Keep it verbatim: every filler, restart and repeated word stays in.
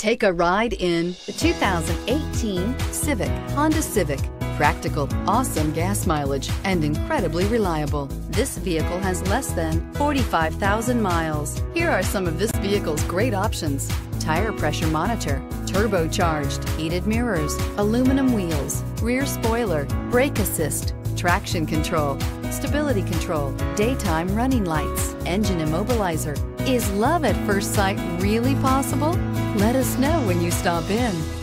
Take a ride in the two thousand eighteen Civic, Honda Civic. Practical, awesome gas mileage, and incredibly reliable. This vehicle has less than forty-five thousand miles. Here are some of this vehicle's great options: tire pressure monitor, turbocharged, heated mirrors, aluminum wheels, rear spoiler, brake assist, traction control, stability control, daytime running lights, engine immobilizer. Is love at first sight really possible? Let us know when you stop in.